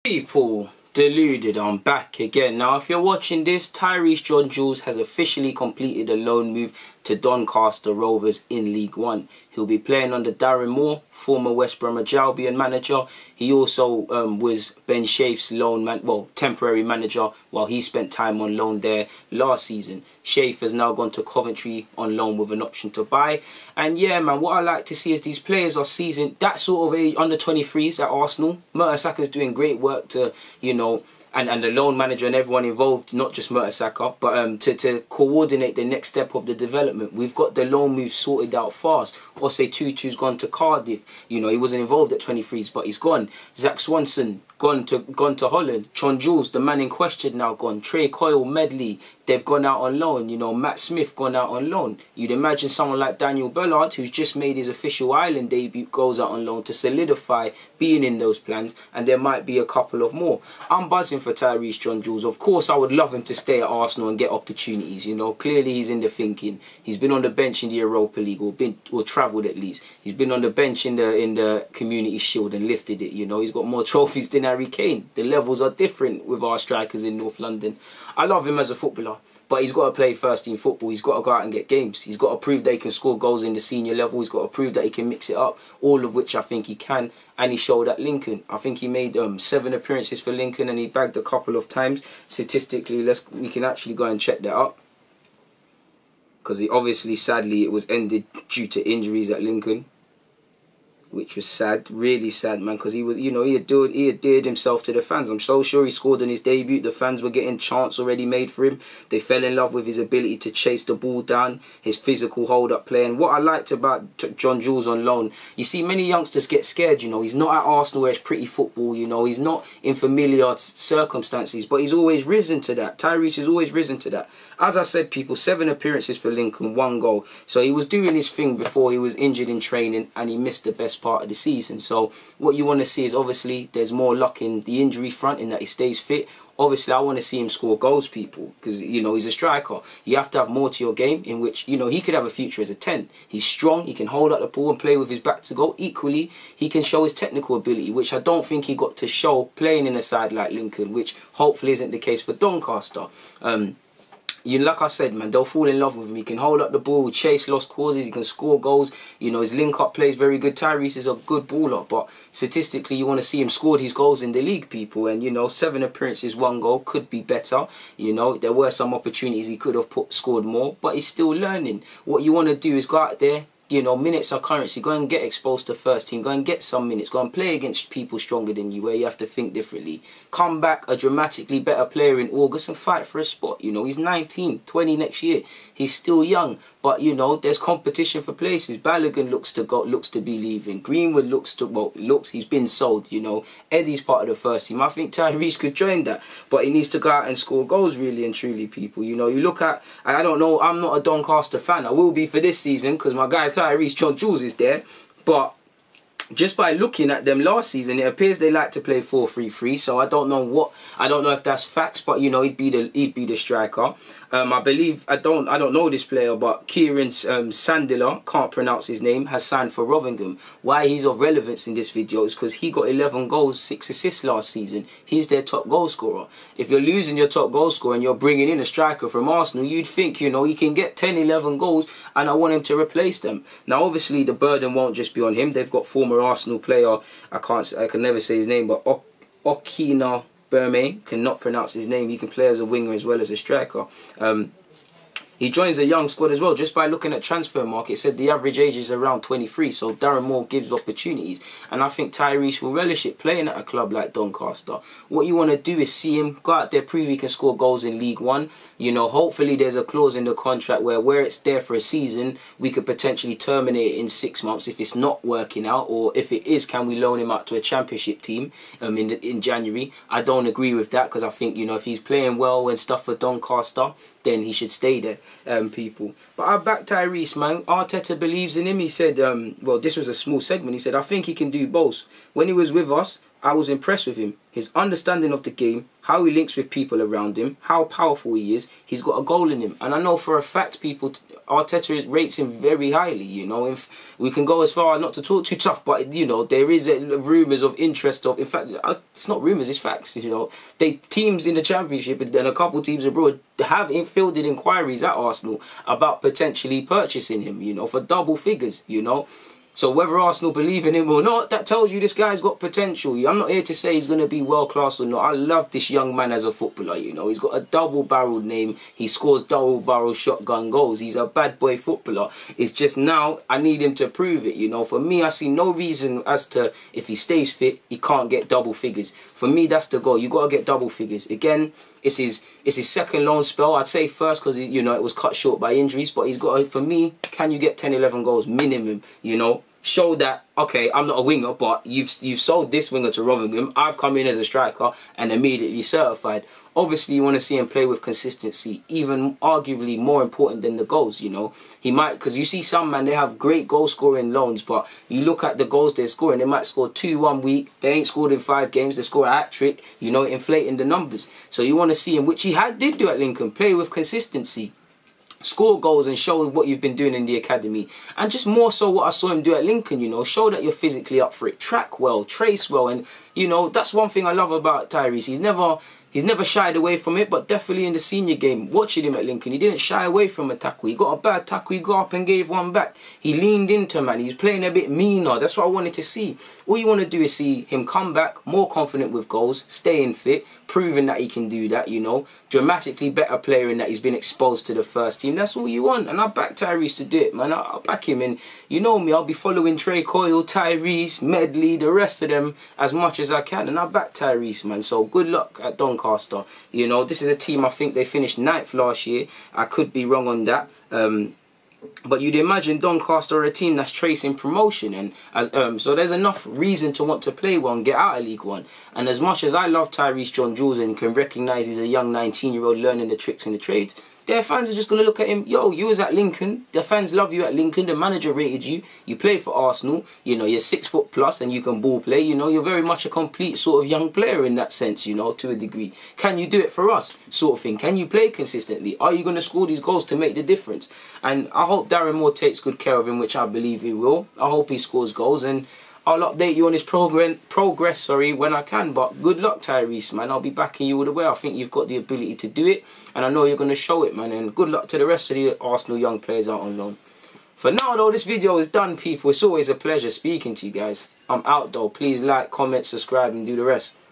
People, deluded, I'm back again. Now, if you're watching this, Tyreece John-Jules has officially completed a loan move to Doncaster Rovers in League One. He'll be playing under Darren Moore, former West Bromwich Albion manager. He also was Ben Shafe's temporary manager while he spent time on loan there last season. Shafe has now gone to Coventry on loan with an option to buy. And yeah, man, what I like to see is these players are seasoned. That sort of age, under 23s at Arsenal. Mertesacker is doing great work to, and the loan manager and everyone involved, not just Mertesacker, but to coordinate the next step of the development. We've got the loan move sorted out fast. Osei Tutu's gone to Cardiff. He wasn't involved at 23s, but he's gone. Zach Swanson gone to Holland. John-Jules, the man in question, now gone. Trey Coyle, Medley, they've gone out on loan. Matt Smith gone out on loan. You'd imagine someone like Daniel Bellard, who's just made his official Ireland debut, goes out on loan to solidify being in those plans, and there might be a couple of more. I'm buzzing for Tyreece John-Jules. Of course, I would love him to stay at Arsenal and get opportunities. Clearly he's in the thinking. He's been on the bench in the Europa League, or travelled at least. He's been on the bench in the Community Shield and lifted it. He's got more trophies than Harry Kane. The levels are different with our strikers in North London. I love him as a footballer, but he's got to play first team football. He's got to go out and get games. He's got to prove that he can score goals in the senior level. He's got to prove that he can mix it up, all of which I think he can, and he showed at Lincoln. I think he made 7 appearances for Lincoln and he bagged a couple of times. Statistically, we can actually go and check that up, because obviously, sadly, it was ended due to injuries at Lincoln, which was sad, really sad, man, because he was, he endeared himself to the fans. I'm so sure he scored on his debut. The fans were getting chants already made for him. They fell in love with his ability to chase the ball down, his physical hold-up play. And what I liked about John-Jules on loan, you see many youngsters get scared, he's not at Arsenal where it's pretty football, he's not in familiar circumstances, but he's always risen to that. Tyreece has always risen to that. As I said, people, 7 appearances for Lincoln, 1 goal. So he was doing his thing before he was injured in training and he missed the best part of the season. So what you want to see is, obviously, there's more luck in the injury front in that he stays fit. Obviously, I want to see him score goals, people, because, he's a striker. You have to have more to your game in which, he could have a future as a 10. He's strong, he can hold up the ball and play with his back to goal. Equally, he can show his technical ability, which I don't think he got to show playing in a side like Lincoln, which hopefully isn't the case for Doncaster. Like I said, man, they'll fall in love with him. He can hold up the ball, chase lost causes, he can score goals. His link-up play is very good. Tyreece is a good baller, but statistically, you want to see him score his goals in the league, people. And, 7 appearances, 1 goal could be better. There were some opportunities he could have scored more, but he's still learning. What you want to do is go out there. Minutes are currency. Go and get exposed to first team. Go and get some minutes. Go and play against people stronger than you, where you have to think differently. Come back a dramatically better player in August and fight for a spot. He's 19, 20 next year. He's still young, but there's competition for places. Balogun looks to be leaving. Greenwood he's been sold. Eddie's part of the first team. I think Tyreece could join that, but he needs to go out and score goals, really and truly, people. You look at, I don't know, I'm not a Doncaster fan. I will be for this season because my guy Tyreece John-Jules is there, but just by looking at them last season, it appears they like to play 4-3-3. So I don't know if that's facts, but he'd be the striker. I believe I don't know this player, but Kieran Sandila, can't pronounce his name, has signed for Rotherham. Why he's of relevance in this video is because he got 11 goals, 6 assists last season. He's their top goal scorer. If you're losing your top goal scorer and you're bringing in a striker from Arsenal, you'd think he can get 10, 11 goals, and I want him to replace them. Now, obviously, the burden won't just be on him. They've got former Arsenal player, I can never say his name, but Okina Burme, cannot pronounce his name. He can play as a winger as well as a striker. He joins a young squad as well. Just by looking at transfer market, it said the average age is around 23. So Darren Moore gives opportunities. And I think Tyreece will relish it playing at a club like Doncaster. What you want to do is see him go out there, prove he can score goals in League One. Hopefully there's a clause in the contract where it's there for a season, we could potentially terminate it in 6 months if it's not working out. Or if it is, can we loan him out to a championship team in January? I don't agree with that, because I think, if he's playing well and stuff for Doncaster, then he should stay there, people. But I back Tyreece, man. Arteta believes in him. He said, well, this was a small segment. He said, I think he can do both. When he was with us, I was impressed with him. his understanding of the game, how he links with people around him, how powerful he is. He's got a goal in him. And I know for a fact Arteta rates him very highly, you know. If we can go as far, not to talk too tough, but, you know, there is rumours of interest of, in fact, it's not rumours, it's facts, you know. Teams in the Championship and a couple teams abroad have fielded inquiries at Arsenal about potentially purchasing him, you know, for double figures, you know. So whether Arsenal believe in him or not, that tells you this guy's got potential. I'm not here to say he's going to be world class or not. I love this young man as a footballer, you know. He's got a double-barreled name. He scores double-barrel shotgun goals. He's a bad boy footballer. It's just now I need him to prove it, you know. For me, I see no reason as to if he stays fit, he can't get double figures. For me, that's the goal. You got to get double figures. Again, it's his second loan spell. I'd say first because, you know, it was cut short by injuries. But he's got to, for me, can you get 10, 11 goals minimum, you know? Show that, okay, I'm not a winger, but you've sold this winger to Rotherham. I've come in as a striker and immediately certified. Obviously, you want to see him play with consistency, even arguably more important than the goals, you know. He might, because you see some, man, they have great goal-scoring loans, but you look at the goals they're scoring, they might score 2 1 week. They ain't scored in 5 games. They score a hat-trick, you know, inflating the numbers. So you want to see him, which he did do at Lincoln, play with consistency. Score goals and show what you've been doing in the academy. And just more so what I saw him do at Lincoln, you know. Show that you're physically up for it. Track well, trace well. And, you know, that's one thing I love about Tyrese. He's never shied away from it, but definitely in the senior game, watching him at Lincoln, he didn't shy away from a tackle. He got a bad tackle, he got up and gave one back. He leaned into, man. He's playing a bit meaner. That's what I wanted to see. All you want to do is see him come back more confident with goals, staying fit, proving that he can do that, you know. Dramatically better player in that he's been exposed to the first team. That's all you want. And I back Tyrese to do it, man. I'll back him. And you know me, I'll be following Trey Coyle, Tyrese, Medley, the rest of them as much as I can. And I back Tyrese, man. So good luck at Doncaster. You know, this is a team, I think they finished 9th last year. I could be wrong on that. But you'd imagine Doncaster are a team that's tracing promotion, and so there's enough reason to want to play well and get out of League One. And as much as I love Tyreece John-Jules and can recognise he's a young 19-year-old learning the tricks and the trades, their fans are just going to look at him, yo, you was at Lincoln, the fans love you at Lincoln, the manager rated you, you play for Arsenal, you know, you're 6 foot plus and you can ball play, you know, you're very much a complete sort of young player in that sense, you know, to a degree. Can you do it for us, sort of thing? Can you play consistently? Are you going to score these goals to make the difference? And I hope Darren Moore takes good care of him, which I believe he will. I hope he scores goals, and I'll update you on his progress when I can. But good luck, Tyrese, man. I'll be backing you all the way. I think you've got the ability to do it, and I know you're going to show it, man. And good luck to the rest of the Arsenal young players out on loan. For now, though, this video is done, people. It's always a pleasure speaking to you guys. I'm out, though. Please like, comment, subscribe, and do the rest.